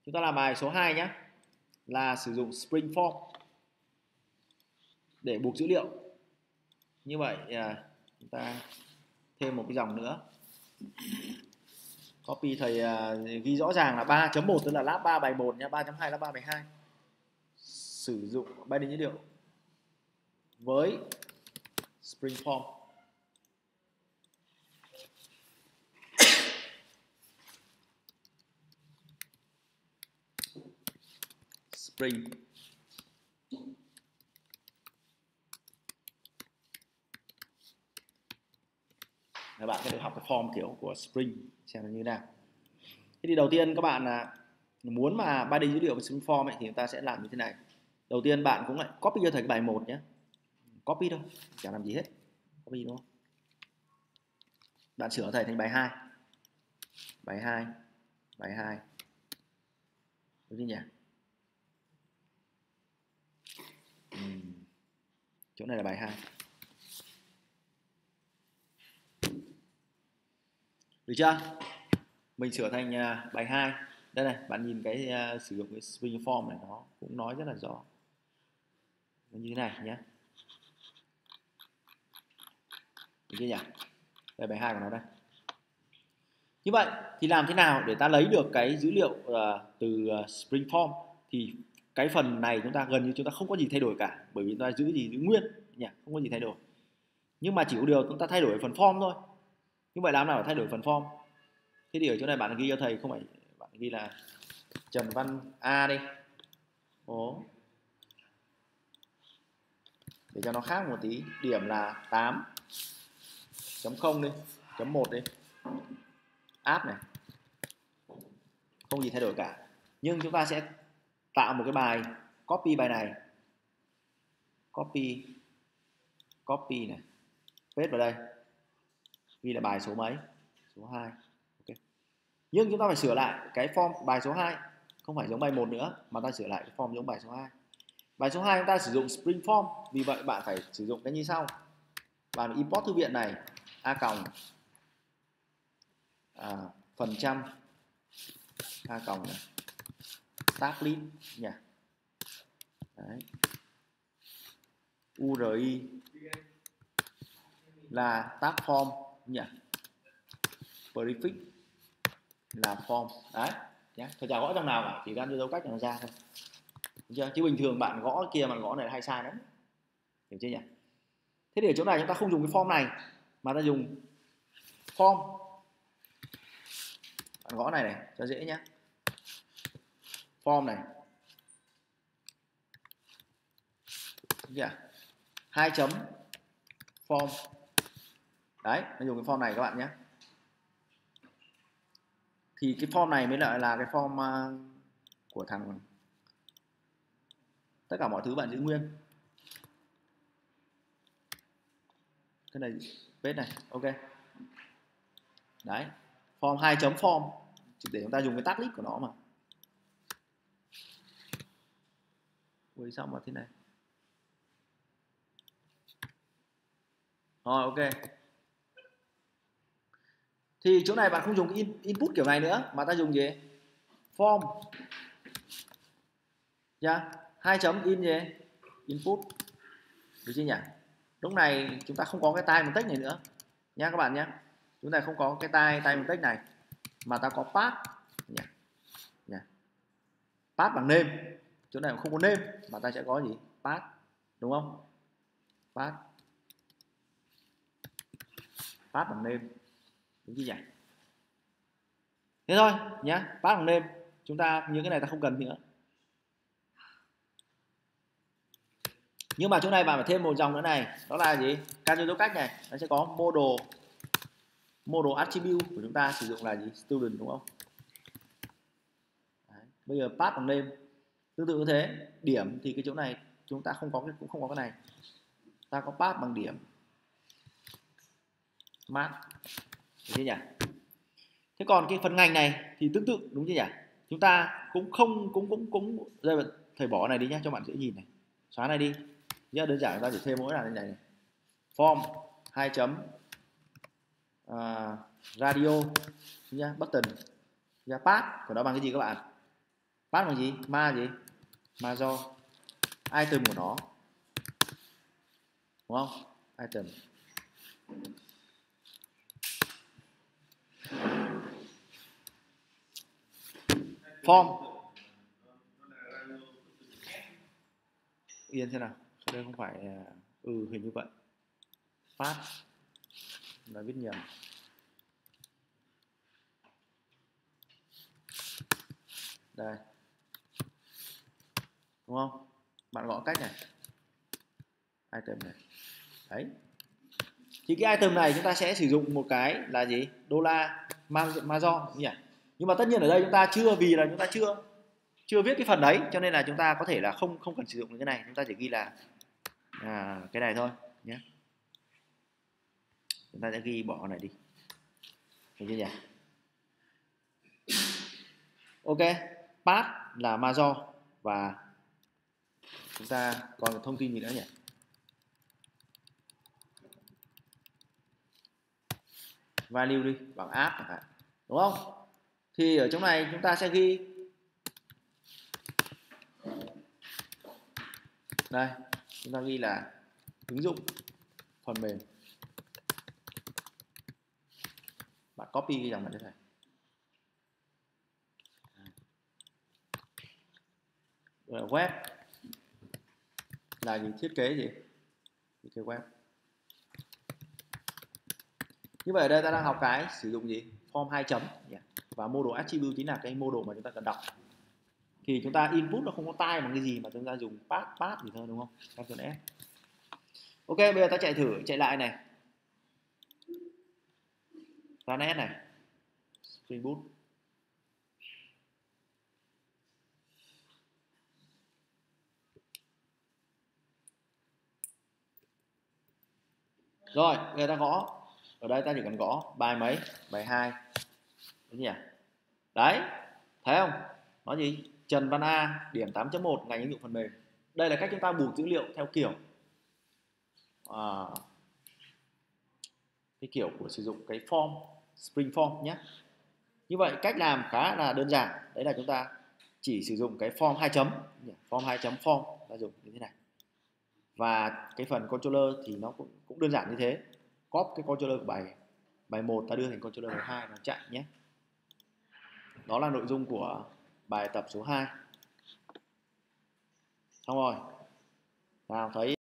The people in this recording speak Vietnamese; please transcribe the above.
Chúng ta làm bài số 2 nhé, là sử dụng Spring Form để buộc dữ liệu. Như vậy chúng ta thêm một cái dòng nữa. Copy thầy ghi rõ ràng là 3.1 tức là lab 3 bài 1 nhé, 3.2 là 3 bài 2. Sử dụng binding dữ liệu với Spring Form. Spring các bạn sẽ được học cái form kiểu của Spring xem nó như thế nào. Thế thì đầu tiên các bạn muốn mà binding dữ liệu với Spring Form ấy, thì chúng ta sẽ làm như thế này. Đầu tiên bạn cũng lại copy cho thầy cái bài 1 nhé. Copy thôi, chẳng làm gì hết. Copy đúng không? Bạn sửa thầy thành bài 2. Bài 2. Bài 2. Đúng chưa nhỉ? Chỗ này là bài 2. Được chưa? Mình sửa thành bài 2. Đây này, bạn nhìn cái sử dụng cái Spring Form này nó cũng nói rất là rõ. Nó như thế này nhé. Được chưa nhỉ? Đây bài 2 của nó đây. Như vậy thì làm thế nào để ta lấy được cái dữ liệu từ Spring Form? Thì cái phần này chúng ta gần như chúng ta không có gì thay đổi cả, bởi vì chúng ta giữ nguyên nhỉ, không có gì thay đổi. Nhưng mà chỉ có điều chúng ta thay đổi phần form thôi. Như vậy làm nào để thay đổi phần form? Thế thì ở chỗ này bạn ghi cho thầy, không phải bạn ghi là Trần Văn A đi. Ồ. Để cho nó khác một tí, điểm là 8.0 đi, chấm 1 đi. Add này. Không gì thay đổi cả. Nhưng chúng ta sẽ tạo một cái bài copy bài này. Copy này. Paste vào đây. Ghi là bài số mấy? Số 2. Ok. Nhưng chúng ta phải sửa lại cái form bài số 2, không phải giống bài 1 nữa mà ta sửa lại cái form giống bài số 2. Bài số 2 chúng ta sử dụng Spring Form, vì vậy bạn phải sử dụng cái như sau. Bạn import thư viện này a còng phần trăm a còng này tag list nhỉ. Đấy. URI là tag form nhỉ. Prefix là form. Đấy nhé. Thầy chả gõ trong nào cả, chỉ gắn cho dấu cách nó ra thôi. Được chưa? Chứ bình thường bạn gõ kia mà gõ này hay sai lắm. Hiểu chưa nhỉ? Thế thì ở chỗ này chúng ta không dùng cái form này mà ta dùng form. Bạn gõ này này cho dễ nhé. Form này. Được chưa? 2 chấm form. Đấy, nó dùng cái form này các bạn nhé. Thì cái form này mới lại là cái form của thằng, tất cả mọi thứ bạn giữ nguyên. Cái này paste này, ok. Đấy, form 2 chấm form để chúng ta dùng cái tag list của nó mà. Ui sao mà thế này. Rồi ok. Thì chỗ này bạn không dùng cái input kiểu này nữa mà ta dùng gì? Form. Nha, 2 chấm in gì? Input. Được chưa nhỉ? Lúc này chúng ta không có cái time text này nữa nha các bạn nhé. Chúng ta không có cái time text này mà ta có path nhỉ. Path bằng name. Chỗ này cũng không có name mà ta sẽ có gì? Path, đúng không? Path bằng name. Đúng chưa nhỉ? Thế thôi nhá, path bằng name. Chúng ta những cái này ta không cần nữa. Nhưng mà chỗ này bạn phải thêm một dòng nữa này, đó là gì? Căn dấu cách này, nó sẽ có model attribute của chúng ta sử dụng là gì? Student, đúng không? Đấy. Bây giờ path bằng name tương tự như thế. Điểm thì cái chỗ này chúng ta không có cũng không có cái này, ta có path bằng điểm mark, đúng chưa nhỉ? Thế còn cái phần ngành này thì tương tự, đúng chưa nhỉ? Chúng ta cũng đây là thầy bỏ này đi nhé cho bạn dễ nhìn này, xóa này đi nhá. Đơn giản chúng ta chỉ thêm mỗi là này này. Form 2 chấm radio nhá, button nhá, path của nó bằng cái gì các bạn? pass bằng gì? Major item của nó, đúng không? Item form, yên xem nào, đây không phải, hình như vậy, pass là viết nhầm. Đây, đúng không? Bạn gõ cách này, item này, đấy. Thì cái item này chúng ta sẽ sử dụng một cái là gì? $major nhỉ? Nhưng mà tất nhiên ở đây chúng ta vì là chúng ta chưa viết cái phần đấy, cho nên là chúng ta có thể là không cần sử dụng cái này, chúng ta chỉ ghi là cái này thôi nhé. Chúng ta sẽ ghi bỏ cái này đi, hiểu chưa nhỉ? Ok, path là major và chúng ta còn thông tin gì nữa nhỉ? Value đi, bằng add chẳng hạn, đúng không? Thì ở trong này chúng ta sẽ ghi đây, chúng ta ghi là ứng dụng phần mềm. Bạn copy cái dòng này thế này. Web là gì? Thiết kế gì? Thiết kế web. Như vậy ở đây ta đang học cái sử dụng gì? Form 2 chấm và model attribute chính là cái model mà chúng ta cần đọc. Thì chúng ta input nó không có tai bằng cái gì mà chúng ta dùng path gì thôi, đúng không? Ctrl S. Ok, bây giờ ta chạy lại này. Run S này. Spring Boot. Rồi, người ta gõ. Ở đây ta chỉ cần gõ bài mấy? Bài 2. Đúng nhỉ? Đấy, thấy không? Nó gì? Trần Văn A, điểm 8.1, ngành ứng dụng phần mềm. Đây là cách chúng ta bù dữ liệu theo kiểu cái kiểu của sử dụng cái form, Spring Form nhé. Như vậy cách làm khá là đơn giản. Đấy là chúng ta chỉ sử dụng cái form 2 chấm, form 2 chấm form ta dùng như thế này. Và cái phần controller thì nó cũng đơn giản như thế. Copy cái controller của bài 1 ta đưa thành controller bài 2 nó chạy nhé. Đó là nội dung của bài tập số 2. Xong rồi. Nào thấy